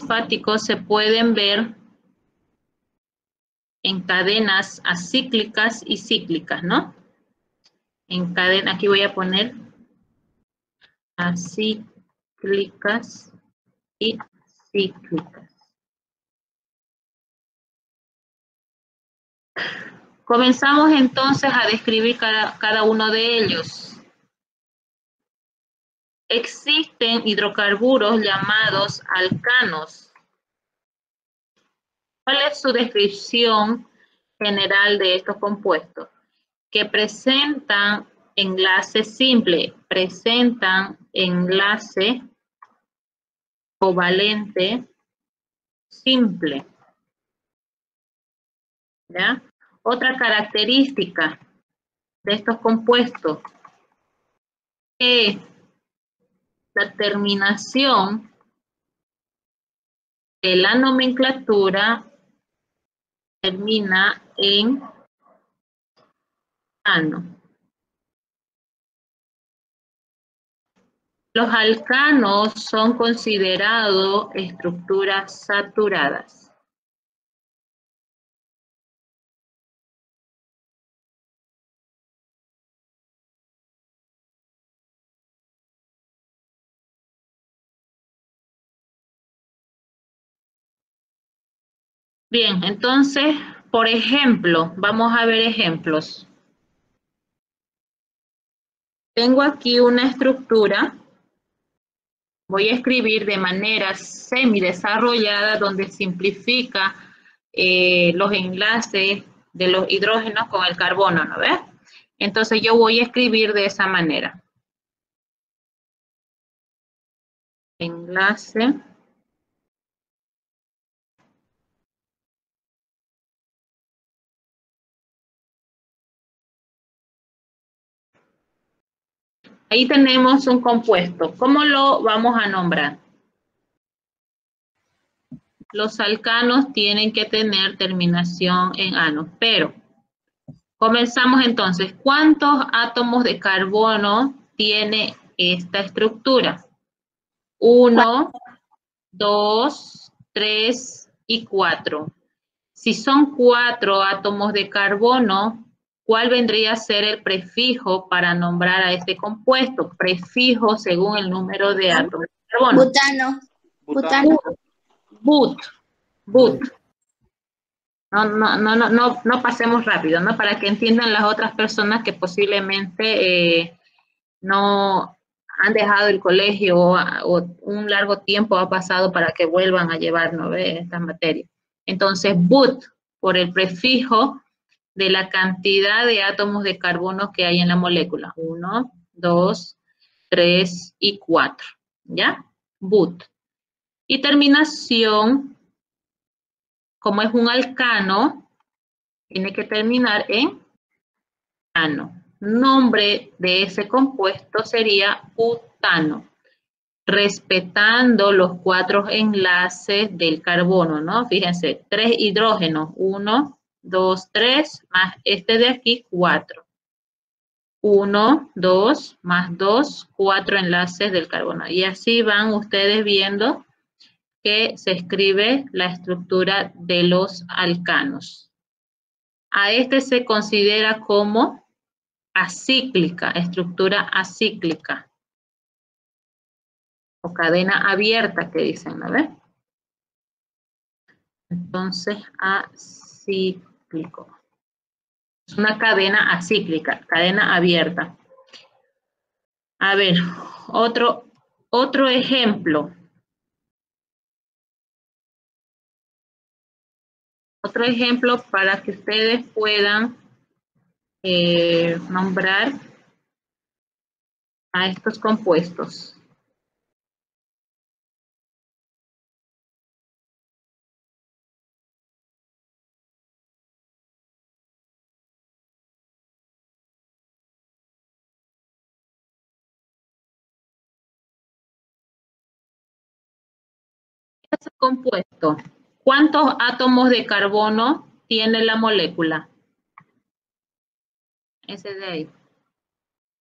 alifáticos se pueden ver en cadenas acíclicas y cíclicas, ¿no? En cadena, aquí voy a poner acíclicas y cíclicas. Comenzamos entonces a describir cada uno de ellos. Existen hidrocarburos llamados alcanos. ¿Cuál es su descripción general de estos compuestos? Que presentan enlace simple, presentan enlace covalente simple. ¿Ya? Otra característica de estos compuestos es la terminación de la nomenclatura termina en ano. Los alcanos son considerados estructuras saturadas. Bien, entonces, por ejemplo, vamos a ver ejemplos. Tengo aquí una estructura. Voy a escribir de manera semidesarrollada donde simplifica los enlaces de los hidrógenos con el carbono, ¿no ves? Entonces yo voy a escribir de esa manera. Enlace ahí tenemos un compuesto. ¿Cómo lo vamos a nombrar? Los alcanos tienen que tener terminación en ano, pero comenzamos entonces. ¿Cuántos átomos de carbono tiene esta estructura? 1, 2, 3 y 4. Si son 4 átomos de carbono, ¿cuál vendría a ser el prefijo para nombrar a este compuesto? Prefijo según el número de átomos de carbono. Butano. Butano. But. No pasemos rápido, ¿no? Para que entiendan las otras personas que posiblemente no han dejado el colegio o un largo tiempo ha pasado para que vuelvan a llevar, ¿no? Estas materias. Entonces, but, por el prefijo de la cantidad de átomos de carbono que hay en la molécula. 1, 2, 3 y 4. ¿Ya? But. Y terminación, como es un alcano, tiene que terminar en ano. Nombre de ese compuesto sería butano, respetando los 4 enlaces del carbono, ¿no? Fíjense, 3 hidrógenos, 1, 2, 3, más este de aquí, 4. 1, 2, más 2, 4 enlaces del carbono. Y así van ustedes viendo que se escribe la estructura de los alcanos. A este se considera como acíclica, estructura acíclica. O cadena abierta que dicen, ¿no ves? Entonces, acíclico. Es una cadena acíclica, cadena abierta. A ver, otro ejemplo. Otro ejemplo para que ustedes puedan nombrar a estos compuestos. Este compuesto, ¿cuántos átomos de carbono tiene la molécula? Ese de ahí.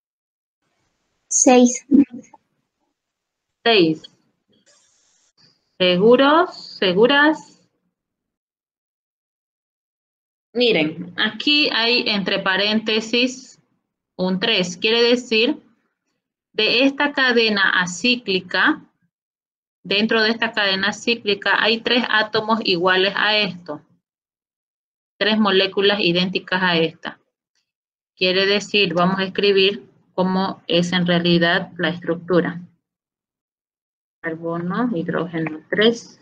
6. 6. ¿Seguros? ¿Seguras? Miren, aquí hay entre paréntesis un 3. Quiere decir, de esta cadena acíclica, dentro de esta cadena cíclica hay 3 átomos iguales a esto. 3 moléculas idénticas a esta. Quiere decir, vamos a escribir cómo es en realidad la estructura. Carbono, hidrógeno 3.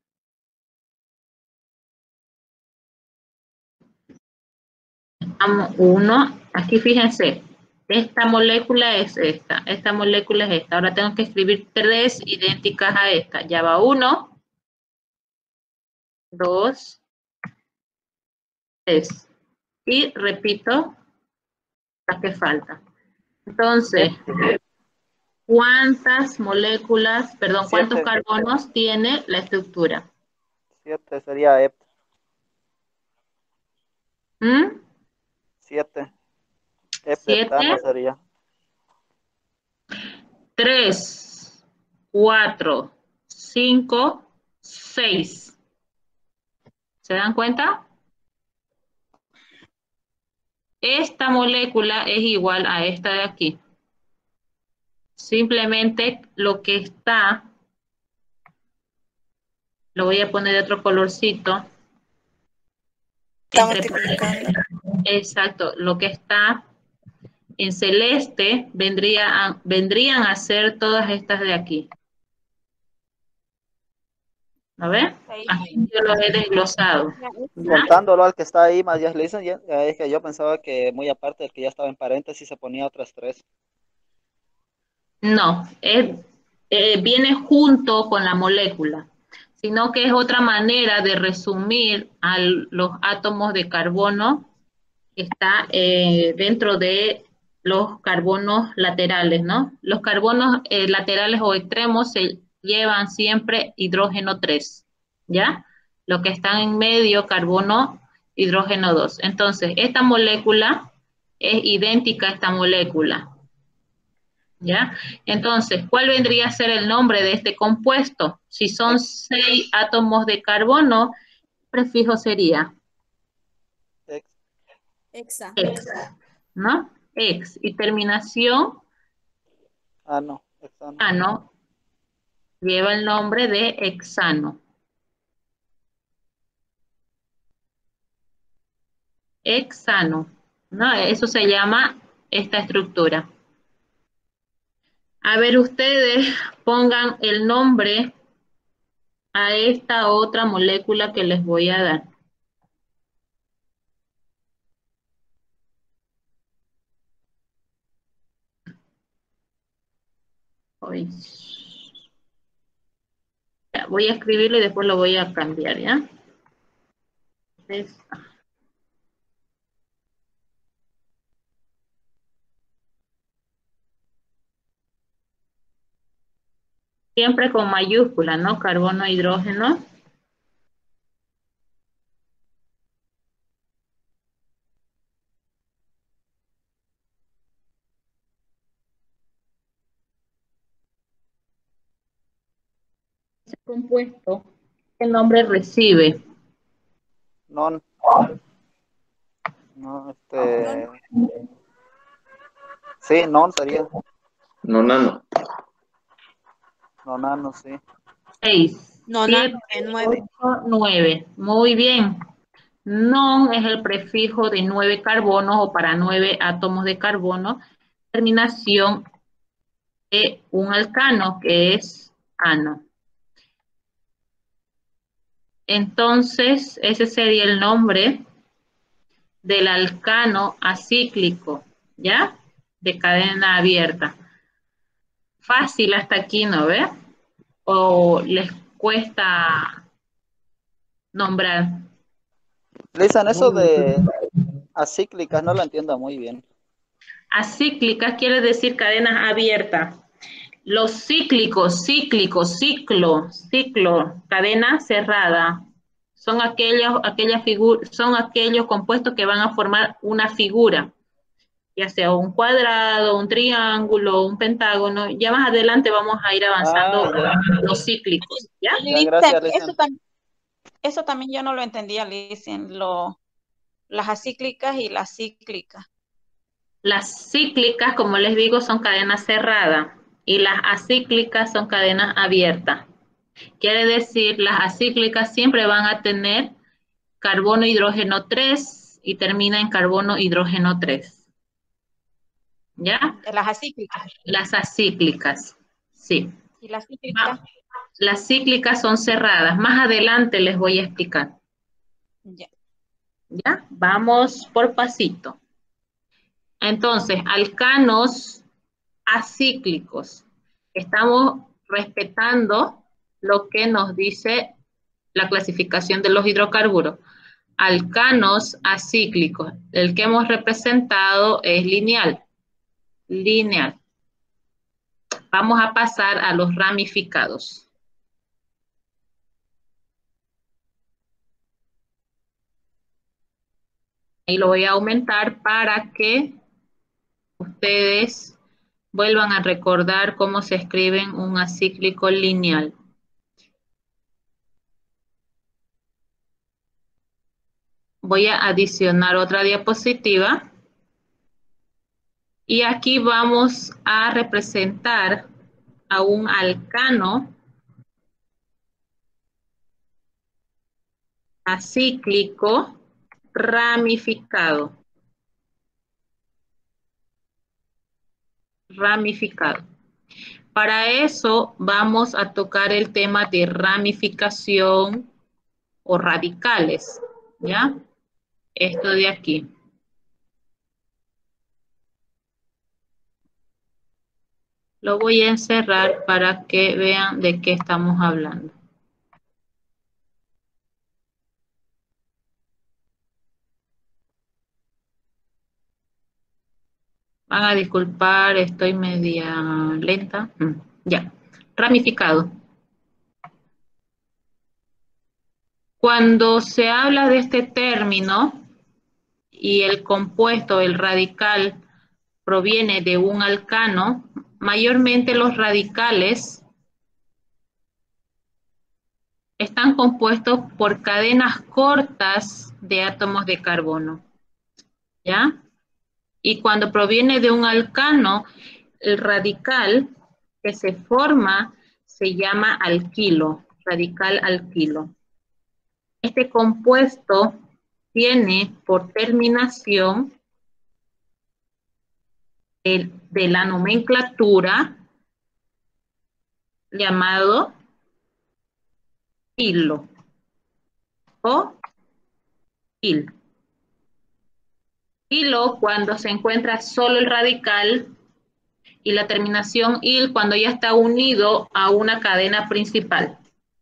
Uno, aquí fíjense, esta molécula es esta molécula es esta. Ahora tengo que escribir 3 idénticas a esta. Ya va 1, 2, 3. Y repito la que falta. Entonces, ¿cuántas moléculas, perdón, cuántos carbonos tiene la estructura? 7 sería EP. 7. Heptano sería. 3, 4, 5, 6. ¿Se dan cuenta? Esta molécula es igual a esta de aquí. Simplemente lo que está, lo voy a poner de otro colorcito. Exacto, lo que está en celeste vendrían a ser todas estas de aquí. ¿A ver? Aquí yo lo he desglosado. Contándolo al que está ahí, más ya le dicen, es que yo pensaba que muy aparte del que ya estaba en paréntesis se ponía otras 3. No, viene junto con la molécula, sino que es otra manera de resumir a los átomos de carbono que está dentro de los carbonos laterales, ¿no? Los carbonos laterales o extremos se llevan siempre hidrógeno 3, ¿ya? Lo que están en medio, carbono, hidrógeno 2. Entonces, esta molécula es idéntica a esta molécula, ¿ya? Entonces, ¿cuál vendría a ser el nombre de este compuesto? Si son 6 átomos de carbono, ¿qué prefijo sería? Hexa. ¿No? Ex. Y terminación. Ano. Ano. Lleva el nombre de hexano. Hexano. ¿No? Eso se llama esta estructura. A ver, ustedes pongan el nombre a esta otra molécula que les voy a dar. Ya, voy a escribirlo y después lo voy a cambiar, ¿ya? Esta. Siempre con mayúscula, ¿no? Carbono, hidrógeno. Ese compuesto, ¿qué nombre recibe? No, sí, non sería. Nonano. Nonano, sí. 6, 7, 8, 9. Muy bien. Non es el prefijo de 9 carbonos o para 9 átomos de carbono. Terminación de un alcano que es ano. Entonces, ese sería el nombre del alcano acíclico, ¿ya? De cadena abierta. Fácil hasta aquí, ¿no ve? ¿O les cuesta nombrar? Lisa, eso de acíclicas no lo entiendo muy bien. Acíclicas quiere decir cadenas abiertas. Los cíclicos, ciclo, cadena cerrada, son aquellos compuestos que van a formar una figura. ya sea un cuadrado, un triángulo, un pentágono. Ya más adelante vamos a ir avanzando Ya. los cíclicos, ¿ya? Ya, gracias, Lisen. Eso también yo no lo entendía, Lisen, las acíclicas y las cíclicas. Las cíclicas, como les digo, son cadenas cerradas y las acíclicas son cadenas abiertas. Quiere decir, las acíclicas siempre van a tener carbono, hidrógeno 3 y termina en carbono, hidrógeno 3. ¿Ya? Las acíclicas. Las acíclicas, sí. Y las cíclicas. Las cíclicas son cerradas. Más adelante les voy a explicar. Ya. ¿Ya? Vamos por pasito. Entonces, alcanos acíclicos. Estamos respetando lo que nos dice la clasificación de los hidrocarburos. Alcanos acíclicos. El que hemos representado es lineal. Lineal. Vamos a pasar a los ramificados. Y lo voy a aumentar para que ustedes vuelvan a recordar cómo se escribe un acíclico lineal. Voy a adicionar otra diapositiva. Y aquí vamos a representar a un alcano acíclico ramificado. Ramificado. Para eso vamos a tocar el tema de ramificación o radicales, ¿ya? Esto de aquí. Lo voy a encerrar para que vean de qué estamos hablando. Van a disculpar, estoy media lenta. Ya, ramificado. Cuando se habla de este término y el compuesto, el radical, proviene de un alcano, mayormente los radicales están compuestos por cadenas cortas de átomos de carbono, ¿ya? Y cuando proviene de un alcano, el radical que se forma se llama alquilo, radical alquilo. Este compuesto tiene por terminación de la nomenclatura llamado hilo o il. Hilo cuando se encuentra solo el radical y la terminación il cuando ya está unido a una cadena principal.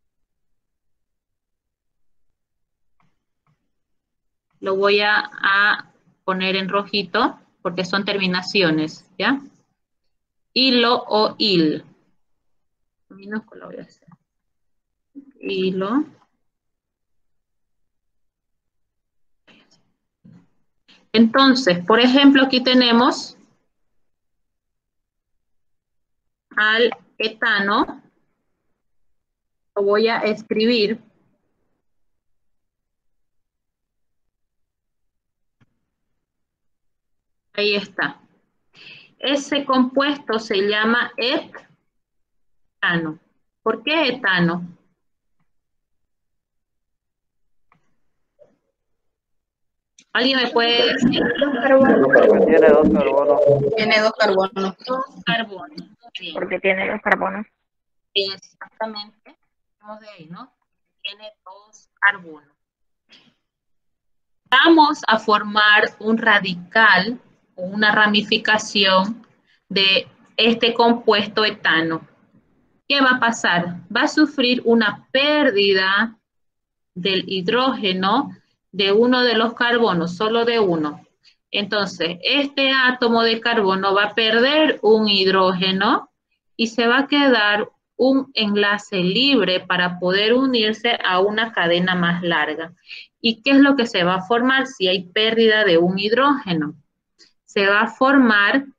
Lo voy a poner en rojito porque son terminaciones, ¿ya? Hilo o il. Minúscula voy a hacer. Hilo. Entonces, por ejemplo, aquí tenemos al etano. Lo voy a escribir. Ahí está. Ese compuesto se llama etano. ¿Por qué etano? ¿Alguien me puede decir? Porque tiene dos carbonos. Tiene dos carbonos. Dos carbonos. Bien. Porque tiene dos carbonos. Exactamente. Vamos de ahí, ¿no? Tiene dos carbonos. Vamos a formar un radical o una ramificación de este compuesto etano. ¿Qué va a pasar? Va a sufrir una pérdida del hidrógeno de uno de los carbonos, solo de uno. Entonces, este átomo de carbono va a perder un hidrógeno y se va a quedar un enlace libre para poder unirse a una cadena más larga. ¿Y qué es lo que se va a formar si hay pérdida de un hidrógeno? se va a formar